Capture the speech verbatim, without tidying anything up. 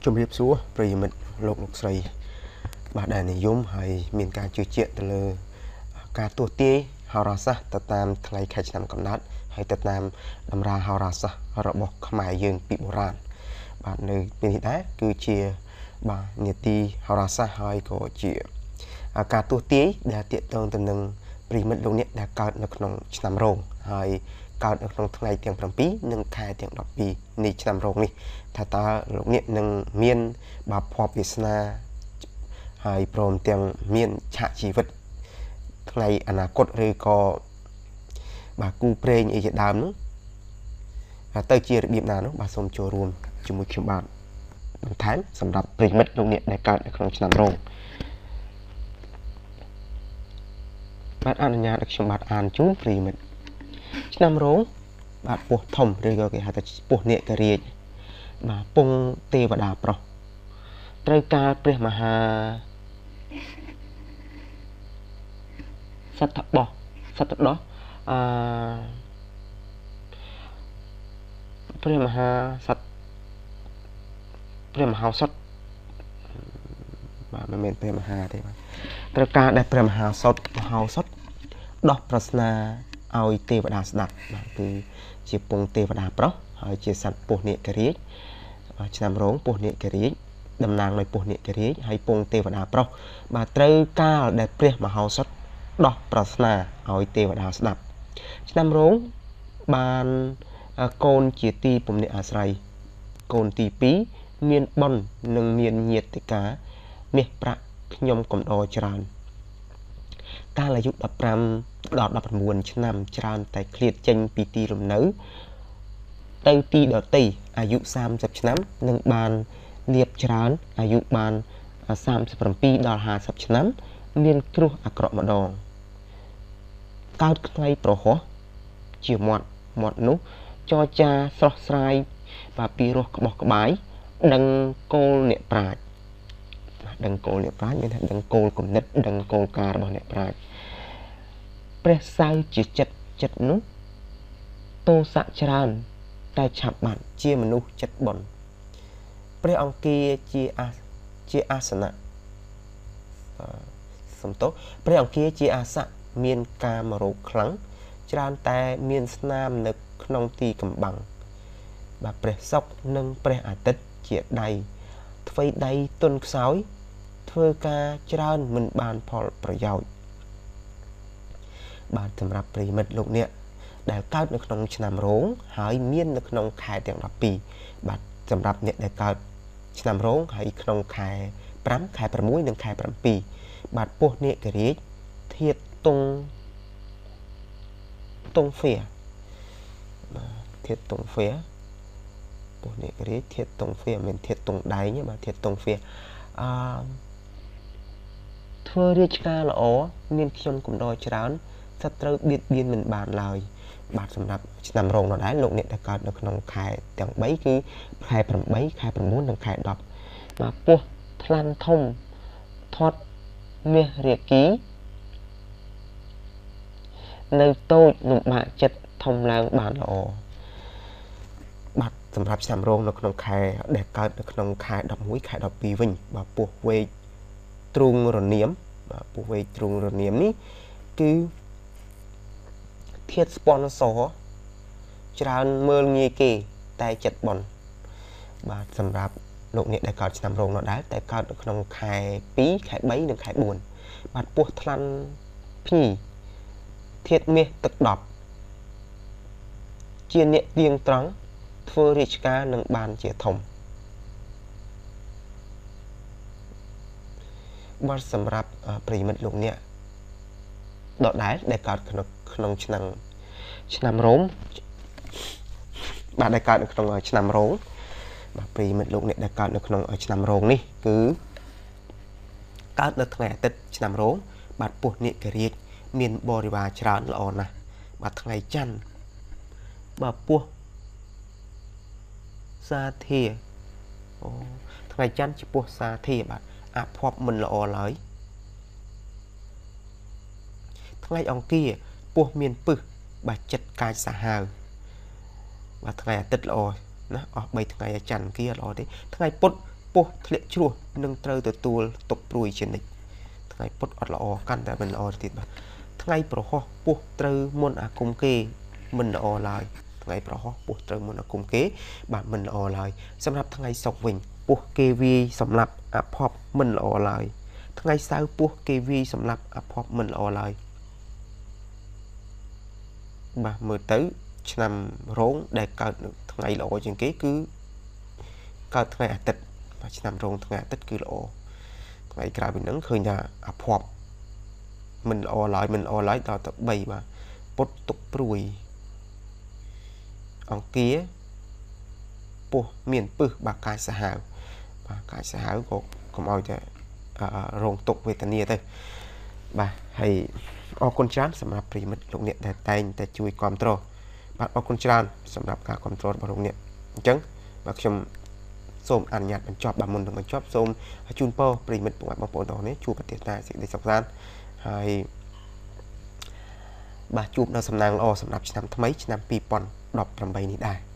ជំរាបសួរប្រិយមិត្តលោកលោកស្រីបាទដែលនិយមហើយមានការជឿជាក់ទៅលើការទស្សន៍ទាយហោរាសាស្ត្រទៅតាមថ្ងៃខែឆ្នាំកំណត់ហើយទៅតាមតម្រាហោរាសាស្ត្ររបស់ខ្មែរយើងពីបុរាណបាទនៅពេលនេះដែរគឺជាបាទនីតិហោរាសាស្ត្រហើយក៏ជាការទស្សន៍ទាយដែលទាក់ទងទៅនឹងប្រិយមិត្តលោកអ្នកដែលកើតនៅក្នុងឆ្នាំរោងហើយកើតនៅក្នុងថ្ងៃទាំង7និងខែទាំង12នៃឆ្នាំរោងនេះថាតើលោកអ្នកនឹងមានបាទភ័ព្វវាសនាហើយព្រមទាំងមានឆាកជីវិតថ្ងៃអនាគតឬក៏បាទគូព្រេងអីជាដើមនោះទៅជារបៀបណានោះបាទសូមចូលរួមជាមួយខ្ញុំបាទបន្ថែមសម្រាប់ប្រិយមិត្តលោកអ្នកដែលកើតនៅក្នុងឆ្នាំរោងបាទអនុញ្ញាតឲ្យខ្ញុំបាទអានជូនប្រិយមិត្តឆ្នាំរោងបាទពោះធំឬក៏គេហៅថាពោះនាគរាជបាទពងទេវតាប្រុសត្រូវការព្រះមហាសត្វបោះសត្វដោះអឺព្រះមហាសត្វព្រះមហោសថបាទមិនមែនព្រះមហាទេបាទត្រូវការដែលព្រះមហាសថមហោសថដោះប្រស្នាឲ្យទេវតាស្ដាប់បាទគឺជាពងទេវតាប្រុសហើយជាសត្វពស់នាគរាជឆ្នាំរោងពស់នាគរាជតំណាងឲ្យពស់នាគរាជហើយពងទេវតាប្រុសបាទត្រូវកាលដែលព្រះមហោសថដោះប្រស្នាឲ្យទេវតាស្ដាប់ឆ្នាំរោងបានកូនជាទីពំនិអាស្រ័យកូនទី2មានបុណ្យនិងមានញាតិកាមាសប្រាក់ខ្ញុំកំដរច្រើនកាលអាយុ15ដល់19ឆ្នាំច្រើនតែឃ្លាតចេញពីទីលំនៅទៅទីដតីអាយុ30ឆ្នាំនឹងបានលៀបច្រើនអាយុបាន37ដល់50ឆ្នាំមានគ្រោះអាក្រក់ម្ដងកើតថ្ងៃប្រហោះជាមាត់មាត់នោះចរចាស្រស់ស្រាយបាទពីរោះក្បោះក្បាយដឹងគោលអ្នកប្រាជ្ញដឹងគោលអ្នកប្រាជ្ញមានថាដឹងគោលគំនិតដឹងគោលការណ៍របស់អ្នកប្រាជ្ញព្រះសៅជាចិត្តចិត្តនោះទោសៈច្រើនតែឆាប់បាត់ជាមនុស្សចិត្តបុណ្យព្រះអង្គាជាអាជាអាសនៈសំទោសព្រះអង្គាជាអាសៈមានកាមរោគខ្លាំងច្រើនតែមានស្នាមនៅក្នុងទីកំបាំងបាទព្រះសុក្រនិងព្រះអាទិត្យជាដៃធ្វើដៃទុនខ្សោយធ្វើការច្រើនមិនបានផលប្រយោជន៍បាទសម្រាប់ប្រិយមិត្តលោកអ្នកដែលកើតនៅក្នុងឆ្នាំរោងហើយមាននៅក្នុងខែទាំង12បាទសម្រាប់អ្នកដែលកើតឆ្នាំរោងហើយក្នុងខែ5ខែ6និងខែ7បាទពោះនាគរាជធាតុតុងតុងហ្វៀបាទធាតុតុងហ្វៀពោះនាគរាជធាតុតុងហ្វៀមិនធាតុតុងដែងទេបាទធាតុតុងហ្វៀអឺធ្វើរាជការល្អមានខ្ញុំកំដរច្រើនសត្រូវបៀតបៀនមិនបានឡើយបាទសម្រាប់ឆ្នាំរោងនោះដែរលោកអ្នកដែលកើតនៅក្នុងខែទាំង3គឺខែ8ខែ9និងខែ10បាទពោះថ្លាន់ធំធាត់មាសរាគីនៅតូចលំបាកចិត្តធំឡើងបានល្អបាទសម្រាប់ឆ្នាំរោងនៅក្នុងខែដែលកើតនៅក្នុងខែ11ខែ12វិញបាទពោះវែកទ្រូងរនាមបាទពោះវែកទ្រូងរនាមនេះគឺធាតុស្ពនសច្រើនមើលងាយគេតែចិត្តបនបាទសម្រាប់លោកអ្នកដែលកើតឆ្នាំរោងនោះដែរតែកើតនៅក្នុងខែ2ខែ3និងខែ4បាទពោះថ្លាន់ភ្ញីធាតុមាសទឹកដប់ជាអ្នកទៀងត្រង់ធ្វើរាជការនឹងបានជាធំបាទសម្រាប់ប្រិយមិត្តលោកអ្នកដដែលដែលកើតក្នុងក្នុងឆ្នាំឆ្នាំរោងបាទដែលកើតនៅក្នុងឆ្នាំរោងបាទប្រិយមិត្តលោកអ្នកដែលកើតនៅក្នុងឆ្នាំរោងនេះគឺកើតនៅថ្ងៃអាទិត្យឆ្នាំរោងបាទពោះនាគរាជមានបរិវារច្រើនល្អណាស់បាទថ្ងៃច័ន្ទបាទពោះសាធាអូថ្ងៃច័ន្ទជាពោះសាធាបាទអភ័ព្វមិនល្អឡើយថ្ងៃអង្គារពោះមានពឹសបាទចិត្តកាចសាហាវបាទថ្ងៃអាទិត្យល្អណាអស់3ថ្ងៃច័ន្ទអង្គារល្អទេថ្ងៃពុធពពោះធ្លាក់ជ្រោះនឹងត្រូវទទួលទុកព្រួយជានិច្ចថ្ងៃពុតអត់ល្អកាន់តែមិនល្អទៀតបាទថ្ងៃប្រហោះពោះត្រូវមុនអាគមគេមិនល្អឡើយថ្ងៃប្រហោះពោះត្រូវមុនអាគមគេបាទមិនល្អឡើយសម្រាប់ថ្ងៃសុក្រវិញពោះគេវាយសម្រាប់អភ័ព្វមិនល្អឡើយថ្ងៃសៅរ៍ពោះគេវាយសម្រាប់អភ័ព្វមិនល្អឡើយបាទមើលទៅឆ្នាំរោងដែលកើតថ្ងៃល្អជាងគេគឺកើតថ្ងៃអាទិត្យបាទឆ្នាំរោងថ្ងៃអាទិត្យគឺល្អថ្ងៃក្រោយពីហ្នឹងឃើញថាអភ័ព្វមិនល្អឡើយមិនល្អឡើយដល់ទៅបីបាទពុតទុកព្រួយអង្គាពោះមានពឹសបាទកាយសាហាវបាទកាយសាហាវក៏កុំឲ្យតែរោងទុកវេទនាទៅបាទហើយអរគុណច្រើនសម្រាប់ប្រិមិត្តលោកអ្នកដែលតែងតែជួយគ្រប់គ្រងបាទអរគុណច្រើនសម្រាប់ការគ្រប់គ្រងរបស់លោកអ្នកអញ្ចឹងបាទខ្ញុំសូមអនុញ្ញាតបញ្ចប់បាទមុននឹងបញ្ចប់សូមជូនពរប្រិមិត្តបងប្អូនទាំងនេះជួបប្រទេសតាសេចក្តីសុខសាន្តហើយបាទជួបនៅសំណាងល្អសម្រាប់ឆ្នាំថ្មីឆ្នាំពីរពាន់ដប់ប្រាំបីនេះដែរ